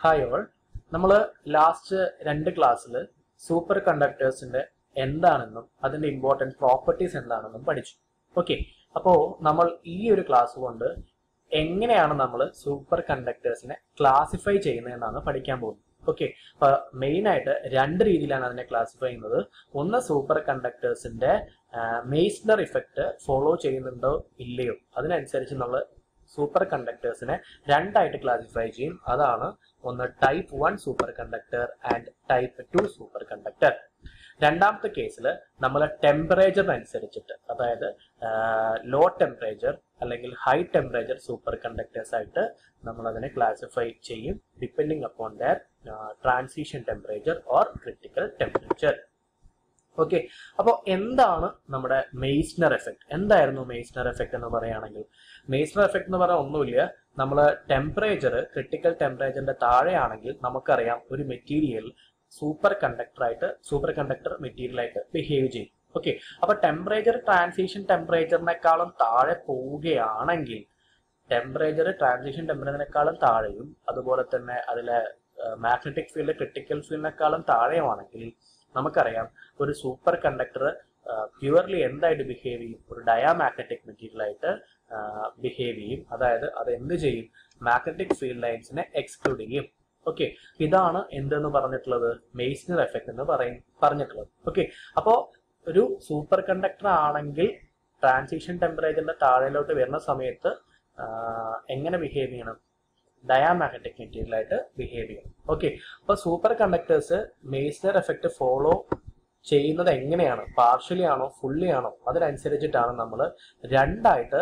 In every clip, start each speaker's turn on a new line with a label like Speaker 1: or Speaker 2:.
Speaker 1: Hi all. നമ്മൾ last രണ്ട് ക്ലാസ്സിൽ സൂപ്പർ കണ്ടക്ടേഴ്സിന്റെ എന്താണെന്നും അതിന്റെ ഇമ്പോർട്ടൻറ്റ് പ്രോപ്പർട്ടീസ് എന്താണെന്നും പഠിച്ചു. ഓക്കെ, അപ്പോൾ നമ്മൾ ഈ ഒരു ക്ലാസ് കൊണ്ട് എങ്ങനെയാണ് നമ്മൾ സൂപ്പർ കണ്ടക്ടേഴ്സിനെ ക്ലാസിഫൈ ചെയ്യുന്നതെന്നാണ് പഠിക്കാൻ പോകുന്നത്. ഓക്കെ, അപ്പൊ മെയിൻ ആയിട്ട് രണ്ട് രീതിയിലാണ് അതിനെ ക്ലാസിഫൈ ചെയ്യുന്നത്. ഒന്ന് സൂപ്പർ കണ്ടക്ടേഴ്സിന്റെ മെയ്സ്നർ ഇഫക്റ്റ് ഫോളോ ചെയ്യുന്നുണ്ടോ ഇല്ലയോ, അതിനനുസരിച്ച് നമ്മൾ സൂപ്പർ കണ്ടക്ടേഴ്സിനെ രണ്ടായിട്ട് ക്ലാസിഫൈ ചെയ്യും. അതാണ് ഒന്ന് type 1 super conductor and type 2 super conductor. രണ്ടാമത്തെ കേസിൽ നമ്മൾ ടെമ്പറേച്ചറിനനുസരിച്ചിട്ട്, അതായത് ലോ ടെമ്പറേച്ചർ അല്ലെങ്കിൽ ഹൈ ടെമ്പറേച്ചർ സൂപ്പർ കണ്ടക്ടേഴ്സ് ആയിട്ട് നമ്മൾ അതിനെ ക്ലാസിഫൈ ചെയ്യും, depending upon their transition temperature or critical temperature. Okay, അപ്പോൾ എന്താണ് നമ്മുടെ മെയ്സ്നർ എഫക്ട്? എന്തായിരുന്നു മെയ്സ്നർ എഫക്ട് എന്ന് പറയുകയാണെങ്കിൽ, മെയ്സ്നർ എഫക്ട് എന്ന് പറയാൻ ഒന്നുമില്ല. നമ്മൾ ടെമ്പറേച്ചർ ക്രിട്ടിക്കൽ ടെമ്പറേച്ചറിന്റെ താഴെയാണെങ്കിൽ നമുക്കറിയാം ഒരു മെറ്റീരിയൽ സൂപ്പർ കണ്ടക്ടർ മെറ്റീരിയൽ ആയിട്ട് ബിഹേവ് ചെയ്യും. ഓക്കെ, അപ്പൊ ടെമ്പറേച്ചർ ട്രാൻസിഷൻ ടെമ്പറേച്ചറിനേക്കാളും താഴെ പോവുകയാണെങ്കിൽ, ടെമ്പറേച്ചർ ട്രാൻസിഷൻ ടെമ്പറേച്ചറിനേക്കാളും താഴെയും അതുപോലെ തന്നെ അതിലെ മാഗ്നറ്റിക് ഫീൽഡ് ക്രിട്ടിക്കൽ ഫീൽഡിനേക്കാളും താഴെയുമാണെങ്കിൽ നമുക്കറിയാം ഒരു സൂപ്പർ കണ്ടക്ടർ പ്യുവർലി എന്തായിട്ട് ബിഹേവ് ചെയ്യും? ഒരു ഡയാമാഗ്നറ്റിക് മെറ്റീരിയൽ ആയിട്ട് ബിഹേവ് ചെയ്യും. അതായത് അത് എന്ത് ചെയ്യും? മാഗ്നറ്റിക് ഫീൽഡ് ലൈൻസിനെ എക്സ്ക്ലൂഡ് ചെയ്യും. ഓക്കെ, ഇതാണ് എന്തെന്ന് പറഞ്ഞിട്ടുള്ളത്? മെയ്സ്നർ എഫക്ട് എന്ന് പറഞ്ഞിട്ടുള്ളത്. ഓക്കെ, അപ്പോൾ ഒരു സൂപ്പർ കണ്ടക്ടർ ആണെങ്കിൽ ട്രാൻസിഷൻ ടെമ്പറേച്ചറിന്റെ താഴെയിലോട്ട് വരുന്ന സമയത്ത് എങ്ങനെ ബിഹേവ് ചെയ്യണം? ഡയാമാഗ്നറ്റിക് മെറ്റീരിയൽ ആയിട്ട് ബിഹേവ് ചെയ്യണം. ഓക്കെ, അപ്പൊ super conductors Meissner effect follow ചെയ്യുന്നത് എങ്ങനെയാണ്? പാർഷ്യലി ആണോ ഫുള്ളി ആണോ? അതിനനുസരിച്ചിട്ടാണ് നമ്മൾ രണ്ടായിട്ട്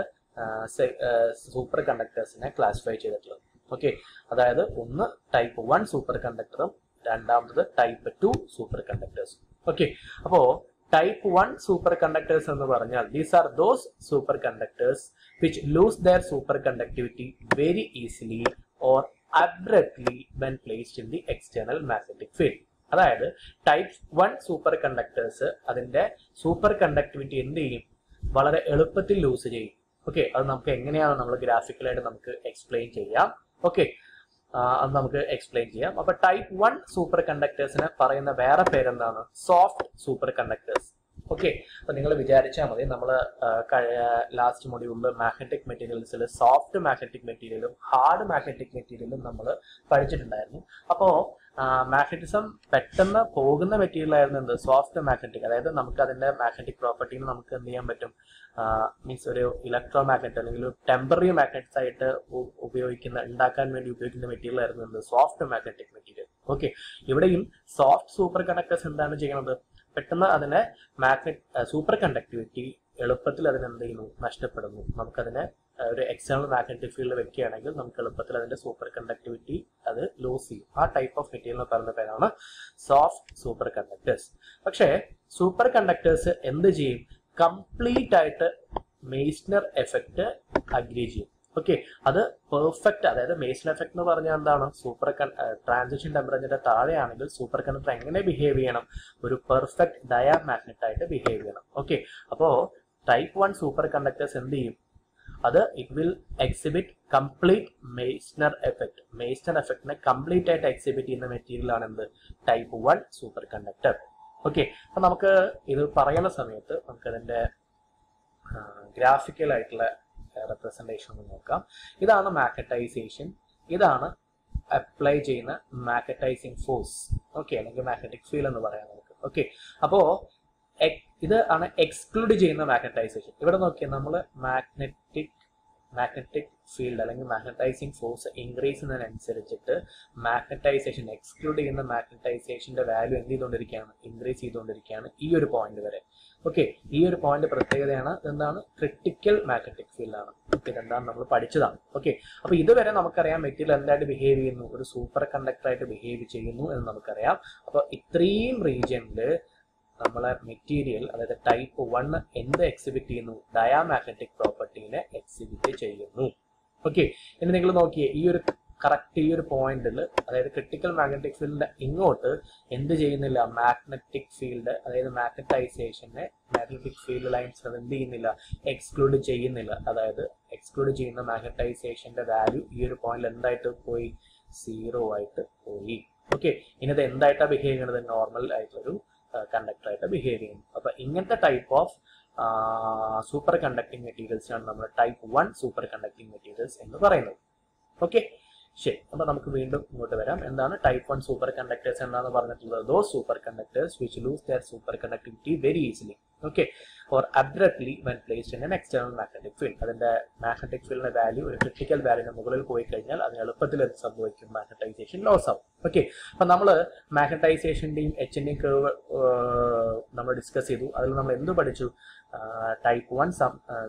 Speaker 1: സൂപ്പർ കണ്ടക്ടേഴ്സിനെ ക്ലാസിഫൈ ചെയ്തിട്ടുള്ളത്. ഓക്കെ, അതായത് ഒന്ന് ടൈപ്പ് 1 സൂപ്പർ കണ്ടക്ടറും രണ്ടാമത് ടൈപ്പ് 2 സൂപ്പർ കണ്ടക്ടേഴ്സും. ഓക്കെ, അപ്പോ ടൈപ്പ് 1 സൂപ്പർ കണ്ടക്ടേഴ്സ് എന്ന് പറഞ്ഞാൽ these are those super conductors which lose their superconductivity very easily or abruptly when placed in the external magnetic field. അതായത് ടൈപ്പ് 1 സൂപ്പർ കണ്ടക്ടേഴ്സ് അതിന്റെ super conductivity എന്ത് ചെയ്യും? വളരെ എളുപ്പത്തിൽ ലൂസ് ചെയ്യും. ഓക്കെ, അത് നമുക്ക് എങ്ങനെയാണ് നമ്മൾ ഗ്രാഫിക്കലായിട്ട് നമുക്ക് എക്സ്പ്ലെയിൻ ചെയ്യാം. ഓക്കെ, അത് നമുക്ക് എക്സ്പ്ലെയിൻ ചെയ്യാം. അപ്പൊ ടൈപ്പ് 1 സൂപ്പർ കണ്ടക്ടേഴ്സിന് പറയുന്ന വേറെ പേരെന്താണ്? Soft super conductors. ഓക്കെ, അപ്പൊ നിങ്ങൾ വിചാരിച്ചാൽ മതി, നമ്മൾ ലാസ്റ്റ് മൊഡ്യൂളിൽ മാഗ്നറ്റിക് മെറ്റീരിയൽസിൽ സോഫ്റ്റ് മാഗ്നറ്റിക് മെറ്റീരിയലും ഹാർഡ് മാഗ്നറ്റിക് മെറ്റീരിയലും നമ്മൾ പഠിച്ചിട്ടുണ്ടായിരുന്നു. അപ്പോൾ മാഗ്നറ്റിസം പെട്ടെന്ന് പോകുന്ന മെറ്റീരിയൽ ആയിരുന്നു എന്ത്? Soft magnetic. അതായത് നമുക്ക് അതിന്റെ മാഗ്നറ്റിക് പ്രോപ്പർട്ടീന് നമുക്ക് എന്ത് ചെയ്യാൻ പറ്റും? മീൻസ് ഒരു ഇലക്ട്രോ മാഗ്നറ്റ് അല്ലെങ്കിൽ ഒരു ടെമ്പററി മാഗ്നറ്റ്സ് ആയിട്ട് ഉണ്ടാക്കാൻ വേണ്ടി ഉപയോഗിക്കുന്ന മെറ്റീരിയൽ ആയിരുന്നു എന്ത്? Soft magnetic material. ഓക്കെ, ഇവിടെയും സോഫ്റ്റ് സൂപ്പർ കണ്ടക്ടേഴ്സ് എന്താണ് ചെയ്യുന്നത്? പെട്ടെന്ന് അതിനെ സൂപ്പർ കണ്ടക്ടിവിറ്റി എളുപ്പത്തിൽ അതിനെന്ത് ചെയ്യുന്നു? നഷ്ടപ്പെടുന്നു. നമുക്കതിനെ ഒരു എക്സ്റ്റേണൽ മാഗ്നറ്റിക് ഫീൽഡ് വെക്കുകയാണെങ്കിൽ നമുക്ക് എളുപ്പത്തിൽ അതിന്റെ സൂപ്പർ കണ്ടക്ടിവിറ്റി അത് ലോസ് ചെയ്യും. ആ ടൈപ്പ് ഓഫ് മെറ്റീരിയൽ പറയുന്ന പേരാണ് സോഫ്റ്റ് സൂപ്പർ കണ്ടക്ടേഴ്സ്. പക്ഷേ സൂപ്പർ കണ്ടക്ടേഴ്സ് എന്ത് ചെയ്യും? കംപ്ലീറ്റ് ആയിട്ട് മെയ്സ്നർ എഫക്റ്റ് അഗ്രി ചെയ്യും. ഓക്കെ, അത് പെർഫെക്റ്റ്. അതായത് മെയ്സ്നർ എഫക്ട് എന്ന് പറഞ്ഞാൽ എന്താണ്? ട്രാൻസിഷൻ ടെമ്പറേച്ചറിന്റെ താഴെയാണെങ്കിൽ സൂപ്പർ കണ്ടക്ടർ എങ്ങനെ ബിഹേവ് ചെയ്യണം? ഒരു പെർഫെക്റ്റ് ഡയാമാഗ്നറ്റ് ആയിട്ട് ബിഹേവ് ചെയ്യണം. ഓക്കെ, അപ്പോ ടൈപ്പ് 1 സൂപ്പർ കണ്ടക്ടേഴ്സ് എന്ത് ചെയ്യും? അത് it will exhibit complete Meissner effect. Meissner എഫക്റ്റിനെ കംപ്ലീറ്റ് ആയിട്ട് എക്സിബിറ്റ് ചെയ്യുന്ന മെറ്റീരിയൽ ആണ് എന്ത്? Type 1 super conductor. ഓക്കെ, അപ്പൊ നമുക്ക് ഇത് പറയുന്ന സമയത്ത് നമുക്കതിന്റെ ഗ്രാഫിക്കൽ ആയിട്ടുള്ള റെപ്രസെന്റേഷൻ ഒന്ന് നോക്കാം. ഇതാണ് മാഗ്നറ്റൈസേഷൻ, ഇതാണ് അപ്ലൈ ചെയ്യുന്ന മാഗ്നറ്റൈസിങ് ഫോഴ്സ്. ഓക്കെ, അല്ലെങ്കിൽ മാഗ്നറ്റിക് ഫീൽഡ് എന്ന് പറയാം നമുക്ക്. ഓക്കെ, അപ്പോ ഇത് ആണ് എക്സ്ക്ലൂഡ് ചെയ്യുന്ന മാഗ്നറ്റൈസേഷൻ. ഇവിടെ നോക്കിയാൽ നമ്മൾ മാഗ്നറ്റിക് ഫീൽഡ് അല്ലെങ്കിൽ മാഗ്നറ്റൈസിങ് ഫോഴ്സ് ഇൻക്രീസ് ചെയ്യുന്നതിനനുസരിച്ചിട്ട് മാഗ്നറ്റൈസേഷൻ എക്സ്ക്ലൂഡ് ചെയ്യുന്ന മാഗ്നറ്റൈസേഷന്റെ വാല്യൂ എന്ത് ചെയ്തുകൊണ്ടിരിക്കുകയാണ്? ഇൻക്രീസ് ചെയ്തുകൊണ്ടിരിക്കുകയാണ് ഈ ഒരു പോയിന്റ് വരെ. ഓക്കെ, ഈ ഒരു പോയിന്റ് പ്രത്യേകതയാണ് എന്താണ്? ക്രിട്ടിക്കൽ മാഗ്നറ്റിക് ഫീൽഡ് ആണ്. ഇതെന്താണ് നമ്മൾ പഠിച്ചതാണ്. ഓക്കെ, അപ്പൊ ഇതുവരെ നമുക്കറിയാം മെറ്റീരിയൽ എന്തായിട്ട് ബിഹേവ് ചെയ്യുന്നു? ഒരു സൂപ്പർ കണ്ടക്ടർ ആയിട്ട് ബിഹേവ് ചെയ്യുന്നു എന്ന് നമുക്കറിയാം. അപ്പൊ ഇത്രയും റീജിയനില് നമ്മളെ മെറ്റീരിയൽ, അതായത് ടൈപ്പ് 1 എന്ത് എക്സിബിറ്റ് ചെയ്യുന്നു? ഡയാമാഗ്നറ്റിക് പ്രോപ്പർട്ടീനെ എക്സിബിറ്റ് ചെയ്യുന്നു. ഓക്കെ, ഇനി നിങ്ങൾ നോക്കിയേ, ഈ ഒരു പോയിന്റിൽ, അതായത് ക്രിട്ടിക്കൽ മാഗ്നറ്റിക് ഫീൽഡിന്റെ ഇങ്ങോട്ട് എന്ത് ചെയ്യുന്നില്ല? മാഗ്നറ്റിക് ഫീൽഡ്, അതായത് മാഗ്നറ്റൈസേഷനെ മാഗ്നറ്റിക് ഫീൽഡ് ലൈൻസ് എന്ത് ചെയ്യുന്നില്ല? എക്സ്ക്ലൂഡ് ചെയ്യുന്നില്ല. അതായത് എക്സ്ക്ലൂഡ് ചെയ്യുന്ന മാഗ്നറ്റൈസേഷന്റെ വാല്യൂ ഈ ഒരു പോയിന്റിൽ എന്തായിട്ട് പോയി? 0 ആയിട്ട് പിന്നെ ഇത് എന്തായിട്ടാണ് ബിഹേവ് ചെയ്യുന്നത്? നോർമൽ ആയിട്ടുള്ളൊരു കണ്ടക്ടർ ആയിട്ട് ബിഹേവ് ചെയ്യുന്നു. അപ്പൊ ഇങ്ങനത്തെ ടൈപ്പ് ഓഫ് സൂപ്പർ കണ്ടക്ടിങ് മെറ്റീരിയൽസിനാണ് നമ്മൾ ടൈപ്പ് 1 സൂപ്പർ കണ്ടക്ടിങ് മെറ്റീരിയൽസ് എന്ന് പറയുന്നത്. ഓക്കെ, ശരി. അപ്പൊ നമുക്ക് വീണ്ടും ഇങ്ങോട്ട് വരാം. എന്താണ് ടൈപ്പ് 1 സൂപ്പർ കണ്ടക്ടേഴ്സ് എന്നാണ് പറഞ്ഞിട്ടുള്ളത്? Those super conductors which lose their super conductivity very easily, okay, or abruptly when placed in an external magnetic field. അതിന്റെ മാഗ്നറ്റിക് ഫീൽഡിന്റെ വാല്യൂ ഒരു ക്രിട്ടിക്കൽ വാല്യൂവിന് മുകളിൽ പോയി കഴിഞ്ഞാൽ അതിന് എളുപ്പത്തിൽ എന്ത് സംഭവിക്കും? മാഗ്നറ്റൈസേഷൻ ലോസ് ആവും. ഓക്കെ, അപ്പൊ നമ്മൾ മാഗ്നറ്റൈസേഷന്റെയും എച്ചിന്റെയും കേർവ് നമ്മൾ ഡിസ്കസ് ചെയ്തു. അതിൽ നമ്മൾ എന്ത് പഠിച്ചു? ടൈപ്പ് 1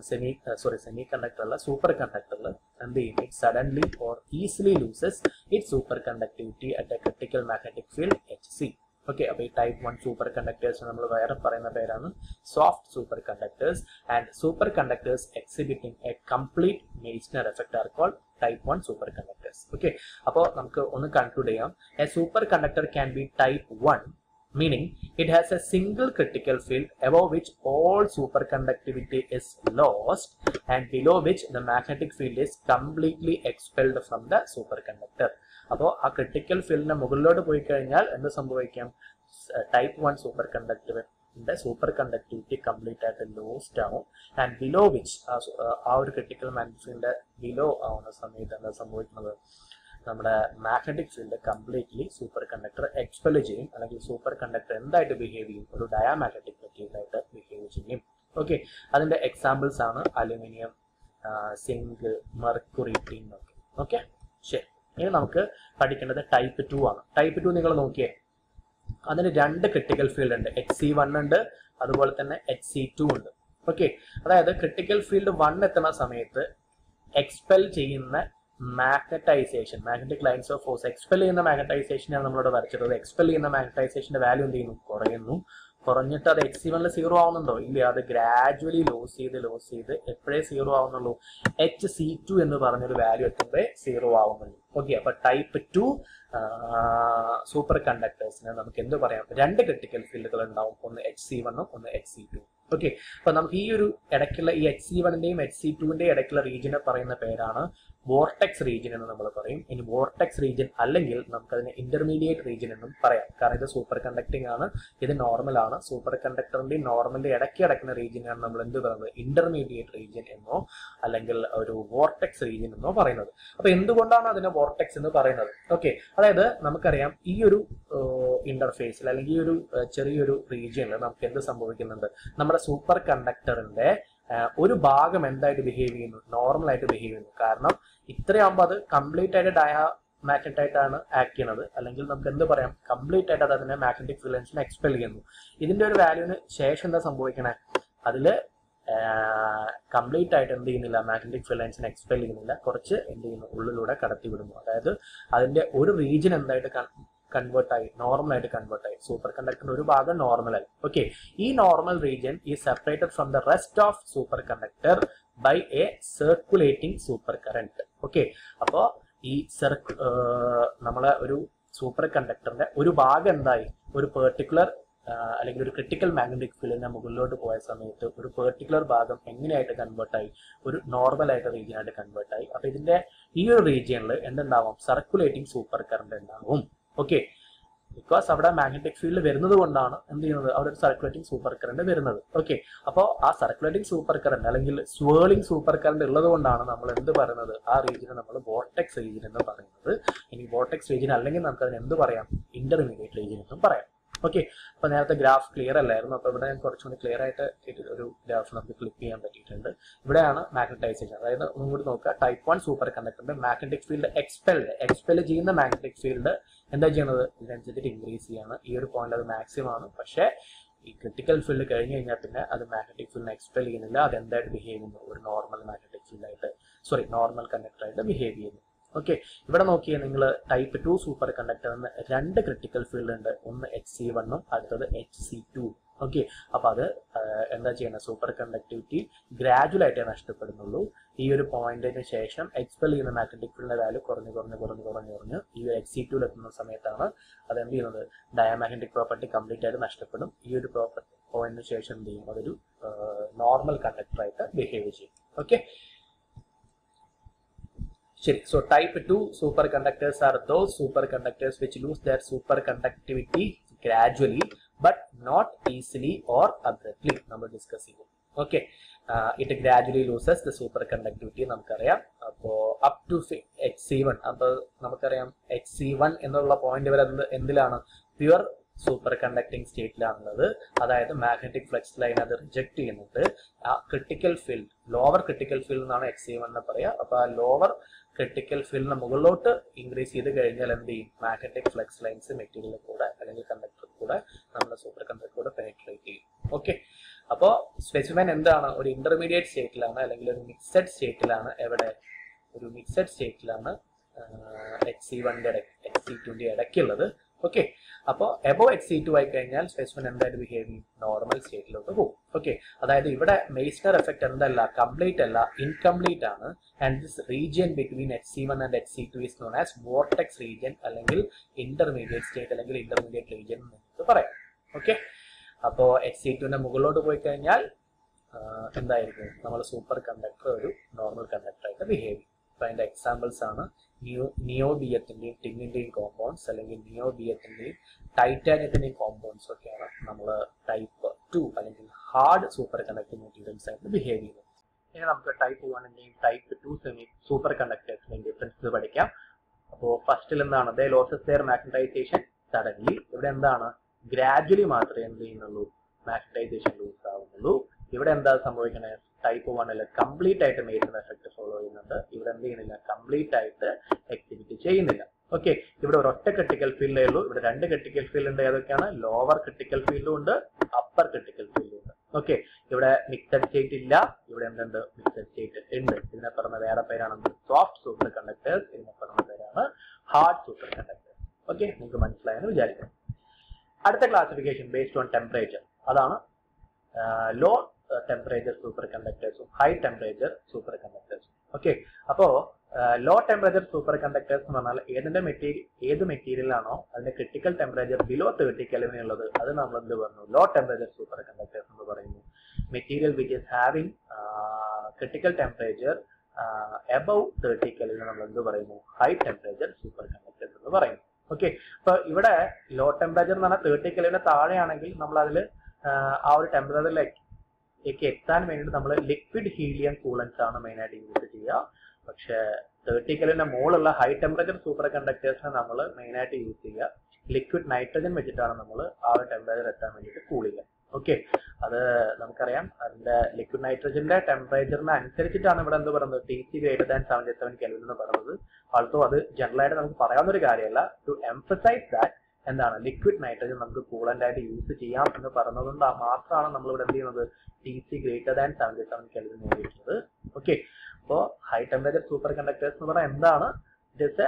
Speaker 1: സെമി കണ്ടക്ടർ അല്ല, സൂപ്പർ കണ്ടക്ടറിൽ എന്ത് ചെയ്യും? It suddenly or easily loses it super conductivity at a critical magnetic field HC. Okay, അപ്പൊ ഈ ടൈപ്പ് 1 സൂപ്പർ കണ്ടക്ടേഴ്സ് നമ്മൾ വേറെ പറയുന്ന പേരാണ് soft super conductors. And super conductors exhibiting a complete Meissner effect are called type 1 super conductors. Okay, അപ്പോൾ നമുക്ക് ഒന്ന് conclude ചെയ്യാം. A super conductor can be type 1, meaning it has a single critical field above which all superconductivity is lost and below which the magnetic field is completely expelled from the superconductor. അപ്പോൾ ആ critical ഫീൽഡിന്റെ മുകളിലോട്ട് പോയി കഴിഞ്ഞാൽ എന്ത് സംഭവിക്കാം? Type 1 super കണ്ടക്ടറിന്റെ super conductivity complete ആയിട്ട് ലോസ്റ്റ് ആവും. ആൻഡ് ബിലോ വിച്ച് ആ ഒരു ക്രിട്ടിക്കൽ മാഗ്നറ്റിക് ഫീൽഡിന്റെ ബിലോ ആവുന്ന സമയത്ത് എന്താ സംഭവിക്കുന്നത്? നമ്മുടെ magnetic field completely super conductor expel ചെയ്യും, അല്ലെങ്കിൽ സൂപ്പർ കണ്ടക്ടർ എന്തായിട്ട് ബിഹേവ് ചെയ്യും? ഒരു ഡയാമാഗ്നറ്റിക് മെറ്റീരിയൽ ആയിട്ട് ബിഹേവ് ചെയ്യും. ഓക്കെ, അതിന്റെ എക്സാമ്പിൾസ് ആണ് അലുമിനിയം, സിങ്ക്, മെർക്കുറി, ടിൻ ഒക്കെ. ഓക്കെ, ശരി. ഇനി നമുക്ക് പഠിക്കേണ്ടത് ടൈപ്പ് 2 ആണ്. ടൈപ്പ് 2 നിങ്ങൾ നോക്കിയേ, അതിന് രണ്ട് ക്രിട്ടിക്കൽ ഫീൽഡ് ഉണ്ട്. HC1 ഉണ്ട്, അതുപോലെ തന്നെ HC2 ഉണ്ട്. ഓക്കെ, അതായത് ക്രിട്ടിക്കൽ ഫീൽഡ് 1 എത്തുന്ന സമയത്ത് എക്സ്പെൽ ചെയ്യുന്ന magnetisation, magnetic lines of force expel ചെയ്യുന്ന മാഗ്നറ്റൈസേഷനാണ് നമ്മളിവിടെ വരച്ചിട്ടുള്ളത്. എക്സ്പെൽ ചെയ്യുന്ന മാഗ്നറ്റൈസേഷന്റെ വാല്യൂ എന്ത് ചെയ്യുന്നു? കുറയുന്നു. കുറഞ്ഞിട്ട് അത് HC1 സീറോ ആവുന്നുണ്ടോ? ഇല്ല, അത് ഗ്രാജുവലി ലോസ് ചെയ്ത് എപ്പോഴേ സീറോ ആവുന്നുള്ളൂ? HC2 എന്ന് പറഞ്ഞൊരു വാല്യൂ എത്തുമ്പോഴേ സീറോ ആവുന്നുള്ളൂ. ഓക്കെ, അപ്പൊ ടൈപ്പ് 2 സൂപ്പർ കണ്ടക്ടേഴ്സിന് നമുക്ക് എന്ത് പറയാം? രണ്ട് ക്രിട്ടിക്കൽ ഫീൽഡുകൾ ഉണ്ടാവും, ഒന്ന് HC1 ഒന്ന് HC2. ഓക്കെ, അപ്പൊ നമുക്ക് ഈ ഒരു ഇടയ്ക്കുള്ള ഈ HC1ന്റെയും HC2ന്റെയും ഇടയ്ക്കുള്ള റീജിയനെ പറയുന്ന പേരാണ് വോർട്ടെക്സ് റീജിയൻ എന്ന് നമ്മൾ പറയും. ഇനി വോർട്ടെക്സ് റീജിയൻ അല്ലെങ്കിൽ നമുക്കതിനെ ഇന്റർമീഡിയറ്റ് റീജിയൻ എന്നും പറയാം. കാരണം ഇത് സൂപ്പർ കണ്ടക്ടിങ് ആണ്, ഇത് നോർമൽ ആണ്. സൂപ്പർ കണ്ടക്ടറിന്റെയും നോർമലിന്റെ ഇടയ്ക്ക് കിടക്കുന്ന റീജിയനാണ് നമ്മൾ എന്ത് പറയുന്നത്? ഇന്റർമീഡിയറ്റ് റീജിയൻ എന്നോ അല്ലെങ്കിൽ ഒരു വോർട്ടെക്സ് റീജിയൻ എന്നോ പറയുന്നത്. അപ്പൊ എന്തുകൊണ്ടാണ് അതിനെ വോർട്ടെക്സ് എന്ന് പറയുന്നത്? ഓക്കെ, അതായത് നമുക്കറിയാം ഈ ഒരു ഇന്റർഫേസിൽ അല്ലെങ്കിൽ ഈ ഒരു ചെറിയൊരു റീജിയനിൽ നമുക്ക് എന്ത് സംഭവിക്കുന്നുണ്ട്? നമ്മുടെ സൂപ്പർ കണ്ടക്ടറിന്റെ ഒരു ഭാഗം എന്തായിട്ട് ബിഹേവ് ചെയ്യുന്നു? നോർമൽ ആയിട്ട് ബിഹേവ് ചെയ്യുന്നു. കാരണം ഇത്രയാകുമ്പോൾ അത് കംപ്ലീറ്റ് ആയിട്ട് ഡയാമാഗ്നറ്റ് ആയിട്ടാണ് ആക്ട് ചെയ്യുന്നത്, അല്ലെങ്കിൽ നമുക്ക് എന്ത് പറയാം? കംപ്ലീറ്റ് ആയിട്ട് അത് അതിനെ മാഗ്നറ്റിക് ഫീൽഡിനെ എക്സ്പെൽ ചെയ്യുന്നു. ഇതിന്റെ ഒരു വാല്യൂവിന് ശേഷം എന്താ സംഭവിക്കണേ? അതില് കംപ്ലീറ്റ് ആയിട്ട് എന്ത് ചെയ്യുന്നില്ല? മാഗ്നറ്റിക് ഫീൽഡിനെ എക്സ്പെൽ ചെയ്യുന്നില്ല, കുറച്ച് എന്ത് ചെയ്യുന്നു? ഉള്ളിലൂടെ കടത്തി വിടുന്നു. അതായത് അതിന്റെ ഒരു റീജിയൻ എന്തായിട്ട് കൺവേർട്ടായി? നോർമലായിട്ട് കൺവേർട്ടായി. സൂപ്പർ കണ്ടക്ടറിന്റെ ഒരു ഭാഗം നോർമലായി. ഓക്കെ, ഈ നോർമൽ റീജിയൻ ഈ separated from the rest of super conductor by a circulating super current. Okay, അപ്പോ ഈ നമ്മളെ ഒരു സൂപ്പർ കണ്ടക്ടറിന്റെ ഒരു ഭാഗം എന്തായി? ഒരു പെർട്ടിക്കുലർ അല്ലെങ്കിൽ ഒരു ക്രിട്ടിക്കൽ മാഗ്നറ്റിക് ഫീൽഡിന്റെ മുകളിലോട്ട് പോയ സമയത്ത് ഒരു പെർട്ടിക്കുലർ ഭാഗം എങ്ങനെയായിട്ട് കൺവേർട്ടായി? ഒരു നോർമൽ ആയിട്ട് റീജിയൻ ആയിട്ട് കൺവേർട്ടായി. അപ്പൊ ഇതിന്റെ ഈ ഒരു റീജിയനിൽ എന്തുണ്ടാവും? സർക്കുലേറ്റിംഗ് സൂപ്പർ കറന്റ് ഉണ്ടാവും. ഓക്കെ, ബിക്കോസ് അവിടെ മാഗ്നറ്റിക് ഫീൽഡ് വരുന്നത് കൊണ്ടാണ് എന്ത് ചെയ്യുന്നത്? അവിടെ ഒരു സർക്കുലേറ്റിംഗ് സൂപ്പർ കറന്റ് വരുന്നത്. ഓക്കെ, അപ്പോൾ ആ സർക്കുലേറ്റിംഗ് സൂപ്പർ കറന്റ് അല്ലെങ്കിൽ സ്വേളിംഗ് സൂപ്പർ കറന്റ് ഉള്ളത് കൊണ്ടാണ് നമ്മൾ എന്ത് പറയുന്നത്? ആ റീജിയനെ നമ്മൾ വോർട്ടെക്സ് റീജിയൻ എന്ന് പറയുന്നത്. ഇനി വോർട്ടെക്സ് റീജിയൻ അല്ലെങ്കിൽ നമുക്ക് അതിന് എന്ത് പറയാം? ഇന്റർമീഡിയറ്റ് റീജിയൻ എന്നും പറയാം. ഓക്കെ, അപ്പൊ നേരത്തെ ഗ്രാഫ് ക്ലിയർ അല്ലായിരുന്നു. അപ്പൊ ഇവിടെ ഞാൻ കുറച്ചുകൂടി ക്ലിയർ ആയിട്ട് ഒരു ഗ്രാഫ് നമുക്ക് ക്ലിക്ക് ചെയ്യാൻ പറ്റിയിട്ടുണ്ട്. ഇവിടെയാണ് മാഗ്നറ്റൈസേഷൻ. അതായത് ഒന്നും കൂടി നോക്കുക, ടൈപ്പ് 1 സൂപ്പർ കണ്ടക്ടറിന്റെ മാഗ്നറ്റിക് ഫീൽഡ് എക്സ്പെൽ ചെയ്യുന്ന മാഗ്നറ്റിക് ഫീൽഡ് എന്താ ചെയ്യുന്നത്? ഇതിനനുസരിച്ചിട്ട് ഇൻക്രീസ് ചെയ്യാണ്. ഈ ഒരു പോയിന്റ് അത് മാക്സിമം ആണ്. പക്ഷേ ഈ ക്രിട്ടിക്കൽ ഫീൽഡ് കഴിഞ്ഞ് കഴിഞ്ഞാൽ പിന്നെ അത് മാഗ്നറ്റിക് ഫീൽഡിനെ എക്സ്പെൽ ചെയ്യുന്നില്ല. അത് എന്തായിട്ട് ബിഹേവ് ചെയ്യുന്നു? ഒരു നോർമൽ മാഗ്നറ്റിക് ഫീൽഡായിട്ട് നോർമൽ കണ്ടക്ടറായിട്ട് ബിഹേവ് ചെയ്യുന്നു. ഓക്കെ, ഇവിടെ നോക്കിയാൽ നിങ്ങൾ ടൈപ്പ് 2 സൂപ്പർ കണ്ടക്ടറിന് രണ്ട് ക്രിട്ടിക്കൽ ഫീൽഡ് ഉണ്ട്. ഒന്ന് HC1 അടുത്തത് HC2. ഓക്കെ, അപ്പൊ അത് എന്താ ചെയ്യുന്നത്? സൂപ്പർ കണ്ടക്ടിവിറ്റി ഗ്രാജുവൽ ആയിട്ടേ നഷ്ടപ്പെടുന്നുള്ളൂ. ഈ ഒരു പോയിന്റിന് ശേഷം എക്സ്പെൽ ചെയ്യുന്ന മാഗ്നറ്റിക് ഫീൽഡിന്റെ വാല്യൂ കുറഞ്ഞ് ഈ ഒരു HC2 എത്തുന്ന സമയത്താണ് അത് എന്ത് ചെയ്യുന്നത്? ഡയാമാഗ്നറ്റിക് പ്രോപ്പർട്ടി കംപ്ലീറ്റ് ആയിട്ട് നഷ്ടപ്പെടും. ഈ ഒരു പോയിന്റിന് ശേഷം എന്ത് ചെയ്യും? അതൊരു നോർമൽ കണ്ടക്ടർ ആയിട്ട് ബിഹേവ് ചെയ്യും. ഓക്കെ, ശരി. So type 2 superconductors are those superconductors which lose their superconductivity gradually but not easily or abruptly. നമ്മൾ ഡിസ്കസ് ചെയ്തു. Okay, it gradually loses the superconductivity നമുക്കറിയാം. അപ്പോൾ അപ് ടു Hc1, അപ്പോൾ നമുക്കറിയാം Hc1 എന്നുള്ള പോയിന്റ് വരെ എന്തിലാണ്? പ്യുവർ സൂപ്പർ കണ്ടക്ടിങ് സ്റ്റേറ്റിലാണുള്ളത്. അതായത് മാഗ്നറ്റിക് ഫ്ലക്സ് ലൈൻ അത് റിജക്ട് ചെയ്യുന്നുണ്ട്. ആ critical field, lower critical field എന്നാണ് Hc1 എന്ന് പറയുക. അപ്പോൾ ആ ലോവർ ക്രിട്ടിക്കൽ ഫീൽഡിന് മുകളിലോട്ട് ഇൻക്രീസ് ചെയ്ത് കഴിഞ്ഞാൽ എന്ത് ചെയ്യും? മാഗ്നറ്റിക് ഫ്ലക്സ് ലൈൻസ് മെറ്റീരിയലിൽ കൂടെ അല്ലെങ്കിൽ കണ്ടക്ടറിൽ കൂടെ നമ്മുടെ സൂപ്പർ കണ്ടക്ടർ കൂടെ പെനിട്രേറ്റ് ചെയ്യും. ഓക്കെ, അപ്പോൾ സ്പെസിഫൈൻ എന്താണ്? ഒരു ഇന്റർമീഡിയറ്റ് സ്റ്റേറ്റിലാണ് അല്ലെങ്കിൽ ഒരു മിക്സഡ് സ്റ്റേറ്റിലാണ്. എവിടെ? ഒരു മിക്സഡ് സ്റ്റേറ്റിലാണ് Hc1ന്റെ Hc2ന്റെ ഇടയ്ക്കുള്ളത്. ഓക്കെ, അപ്പോൾ എബോവ് Hc2 ആയി കഴിഞ്ഞാൽ സ്പെസിഫൈൻ എന്തായിട്ട് ബിഹേവ് ചെയ്യും? നോർമൽ സ്റ്റേറ്റിലോട്ട് പോകും. ഓക്കെ, അതായത് ഇവിടെ മെയ്സ്നർ എഫക്ട് എന്തല്ല, കംപ്ലീറ്റ് അല്ല, ഇൻകംപ്ലീറ്റ് ആണ്. And this region between Hc1 and Hc2 is known as vortex region അല്ലെങ്കിൽ ഇന്റർമീഡിയറ്റ് സ്റ്റേറ്റ് അല്ലെങ്കിൽ ഇന്റർമീഡിയറ്റ് റീജിയൻ എന്ന് പറയാം. ഓക്കെ, അപ്പോൾ Hc2ന്റെ മുകളിലോട്ട് പോയി കഴിഞ്ഞാൽ എന്തായിരിക്കും? നമ്മൾ സൂപ്പർ കണ്ടക്ടർ ഒരു നോർമൽ കണ്ടക്ടർ ആയിട്ട് ബിഹേവ് ചെയ്യും. അപ്പോൾ അതിന്റെ എക്സാമ്പിൾസ് ആണ് നിയോബിയത്തിന്റെയും ടിന്നിന്റെയും കോമ്പൗണ്ട്സ് അല്ലെങ്കിൽ നിയോബിയത്തിന്റെയും ടൈറ്റാനിയത്തിന്റെയും കോമ്പൗണ്ട്സ് ഒക്കെയാണ് നമ്മൾ ടൈപ്പ് 2 അല്ലെങ്കിൽ ഹാർഡ് സൂപ്പർ കണ്ടക്ടിങ് മെറ്റീരിയൽസ് ആയിട്ട് ബിഹേവ് ചെയ്യുന്നത്. ഇനി നമുക്ക് ടൈപ്പ് 1ന്റെയും ടൈപ്പ് 2 സെമി സൂപ്പർ കണ്ടക്ടേഴ്സിന്റെയും ഡിഫറൻസ് പഠിക്കാം. അപ്പോൾ ഫസ്റ്റിൽ എന്താണ്? They loses their magnetization suddenly. ഇവിടെ എന്താണ്? ഗ്രാജുവലി മാത്രമേ എന്ത് ചെയ്യുന്നുള്ളൂ? മാഗ്നറ്റൈസേഷൻ ലൂസ് ആവുന്നുള്ളൂ. ഇവിടെ എന്താ സംഭവിക്കണേ? ടൈപ്പ് 1ൽ കംപ്ലീറ്റ് ആയിട്ട് മേസൺ എഫക്ട് ഫോളോ ചെയ്യുന്നുണ്ട്. ഇവിടെ എന്ത് ചെയ്യുന്നില്ല? കംപ്ലീറ്റ് ആയിട്ട് എക്സിബിറ്റ് ചെയ്യുന്നില്ല. ഓക്കെ, ഇവിടെ ഒരൊറ്റ ക്രിട്ടിക്കൽ ഫീൽഡേ ഉള്ളൂ. ഇവിടെ രണ്ട് ക്രിട്ടിക്കൽ ഫീൽഡ് ഉണ്ട്. ഏതൊക്കെയാണ്? ലോവർ ക്രിട്ടിക്കൽ ഫീൽഡും ഉണ്ട്, അപ്പർ ക്രിട്ടിക്കൽ ഫീൽഡും ഉണ്ട്. ഓക്കെ, ഇവിടെ മിക്സഡ് സ്റ്റേറ്റ് ഇല്ല, ഇവിടെ എന്തുണ്ട്? മിക്സഡ് സ്റ്റേറ്റ് ഉണ്ട്. ഇതിനെ പറഞ്ഞ വേറെ പേരാണ് സോഫ്റ്റ് സൂപ്പർ കണ്ടക്ടേഴ്സ്, ഇതിനെ പറഞ്ഞ പേരാണ് ഹാർഡ് സൂപ്പർ കണ്ടക്ടേഴ്സ്. ഓക്കെ, നിങ്ങൾക്ക് മനസ്സിലായെന്ന് വിചാരിക്കണം. അടുത്ത ക്ലാസിഫിക്കേഷൻ ബേസ്ഡ് ഓൺ ടെമ്പറേച്ചർ, അതാണ് ലോ ടെമ്പറേച്ചർ സൂപ്പർ കണ്ടക്ടേഴ്സും ഹൈ ടെമ്പറേച്ചർ സൂപ്പർ കണ്ടക്ടേഴ്സും. ഓക്കെ, അപ്പോ ലോ ടെമ്പറേച്ചർ സൂപ്പർ കണ്ടക്ടേഴ്സ് എന്ന് പറഞ്ഞാൽ ഏത് മെറ്റീരിയലാണോ അതിന്റെ ക്രിട്ടിക്കൽ ടെമ്പറേച്ചർ ബിലോ 30 കെൽവിൻ ഉള്ളത് അത് നമ്മൾ എന്ത് പറഞ്ഞു? ലോ ടെമ്പറേച്ചർ സൂപ്പർ കണ്ടക്ടേഴ്സ് എന്ന് പറയുന്നു. Material which is having critical temperature above 30 kelvin നമ്മൾ എന്ത് പറയുന്നു? ഹൈ ടെമ്പറേച്ചർ സൂപ്പർ കണ്ടക്ടേഴ്സ് എന്ന് പറയുന്നു. ഓക്കെ, അപ്പൊ ഇവിടെ ലോ ടെമ്പറേച്ചർ എന്ന് പറഞ്ഞാൽ 30 കെൽവിന് താഴെയാണെങ്കിൽ നമ്മൾ അതിൽ ആ ഒരു ടെമ്പറേച്ചറിലേക്ക് എത്താൻ വേണ്ടിയിട്ട് നമ്മൾ ലിക്വിഡ് ഹീലിയം കൂളൻസ് ആണ് മെയിൻ ആയിട്ട് യൂസ് ചെയ്യുക. പക്ഷെ 30 കെൽവിന്റെ മുകളിലുള്ള ഹൈ ടെമ്പറേച്ചർ സൂപ്പർ കണ്ടക്ടേഴ്സിനെ നമ്മൾ മെയിൻ ആയിട്ട് യൂസ് ചെയ്യുക ലിക്വിഡ് നൈട്രജൻ വെച്ചിട്ടാണ് നമ്മൾ ആ ഒരു ടെമ്പറേച്ചർ എത്താൻ വേണ്ടിയിട്ട് കൂൾ ചെയ്യുക. ഓക്കെ, അത് നമുക്കറിയാം. അതിന്റെ ലിക്വിഡ് നൈട്രജന്റെ ടെമ്പറേച്ചറിന് അനുസരിച്ചിട്ടാണ് ഇവിടെ എന്ത് പറയുന്നത്? TC ഗ്രേറ്റർ ദാൻ 77 കെൽവിൻ എന്ന് പറയുന്നത്. ആൾസോ അത് ജനറൽ ആയിട്ട് നമുക്ക് പറയാവുന്ന ഒരു കാര്യമല്ല. ടു എംഫസൈസ് ദാറ്റ് എന്താണ്? ലിക്വിഡ് നൈട്രജൻ നമുക്ക് കൂളന്റ് ആയിട്ട് യൂസ് ചെയ്യാം എന്ന് പറഞ്ഞതുകൊണ്ട് മാത്രമാണ് നമ്മൾ ഇവിടെ എന്ത് ചെയ്യുന്നത്? TC ഗ്രേറ്റർ ദാൻ 77 കെൽവിൻ നേടിയിട്ടുള്ളത്. ഓക്കെ, അപ്പോൾ ഹൈ ടെമ്പറേച്ചർ സൂപ്പർ കണ്ടക്ടേഴ്സ് എന്ന് പറഞ്ഞാൽ എന്താണ്? It is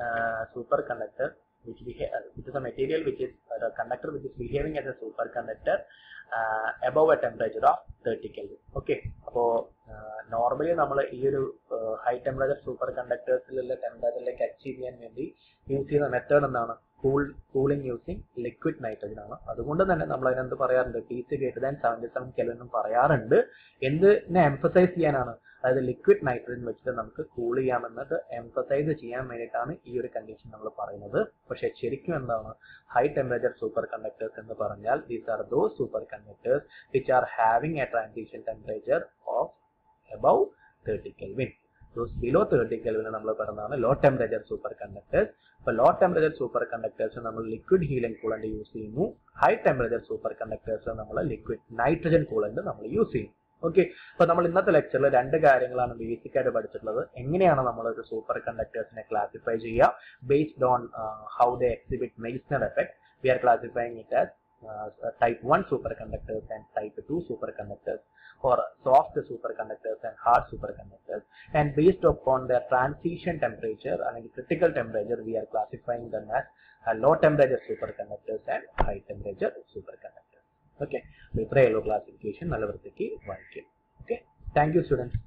Speaker 1: a super conductor which is a material which is a conductor which is behaving as a superconductor above a temperature of 30 Kelvin. Okay, അപ്പോൾ normally നമ്മൾ ഈ ഒരു high temperature super കണ്ടക്ടേഴ്സിലുള്ള ടെമ്പറേച്ചറിലേക്ക് achieve ചെയ്യാൻ വേണ്ടി യൂസ് ചെയ്യുന്ന method എന്താണ്? കൂളിംഗ് യൂസിങ് ലിക്വിഡ് നൈട്രജൻ ആണ്. അതുകൊണ്ട് തന്നെ നമ്മൾ അതിനെന്ത് പറയാറുണ്ട്? TC ഗ്രേറ്റർ ദാൻ 77 കെൽവിൻ എന്നും പറയാറുണ്ട്. എന്തിനെ എംഫസൈസ് ചെയ്യാനാണ്? അതായത് ലിക്വിഡ് നൈട്രജൻ വെച്ചിട്ട് നമുക്ക് കൂൾ ചെയ്യാമെന്നത് എംഫസൈസ് ചെയ്യാൻ വേണ്ടിയിട്ടാണ് ഈ ഒരു കണ്ടീഷൻ നമ്മൾ പറയുന്നത്. പക്ഷെ ശരിക്കും എന്താണ്? ഹൈ ടെമ്പറേച്ചർ സൂപ്പർ കണ്ടക്ടേഴ്സ് എന്ന് പറഞ്ഞാൽ these are those super conductors which are having a transition temperature of above 30 Kelvin. Those below 30 Kelvin നമ്മൾ പറയുന്നതാണ് ലോ ടെമ്പറേച്ചർ സൂപ്പർ കണ്ടക്ടേഴ്സ്. അപ്പോൾ ലോ ടെമ്പറേച്ചർ സൂപ്പർ കണ്ടക്ടേഴ്സ് നമ്മൾ ലിക്വിഡ് ഹീലിയം കൂളന്റ് യൂസ് ചെയ്യുന്നു. High temperature super conductors നമ്മൾ liquid nitrogen coolant നമ്മൾ use ചെയ്യും. Okay, അപ്പൊ നമ്മൾ ഇന്നത്തെ ലെക്ചറിൽ രണ്ട് കാര്യങ്ങളാണ് ബേസിക് ആയിട്ട് പഠിച്ചിട്ടുള്ളത്. എങ്ങനെയാണ് നമ്മൾ ഒരു സൂപ്പർ കണ്ടക്ടേഴ്സിനെ ക്ലാസിഫൈ ചെയ്യുക? Based on how they exhibit Meissner effect we are classifying it as type 1 superconductors and type 2 superconductors, or soft superconductors and hard superconductors, and based upon their transition temperature and critical temperature we are classifying them as low temperature superconductors and high temperature superconductors. Okay, so ഇത്രയേ ഉള്ളൂ classification. നല്ല വൃത്തിക്ക് വായിക്കുക. Okay, thank you students.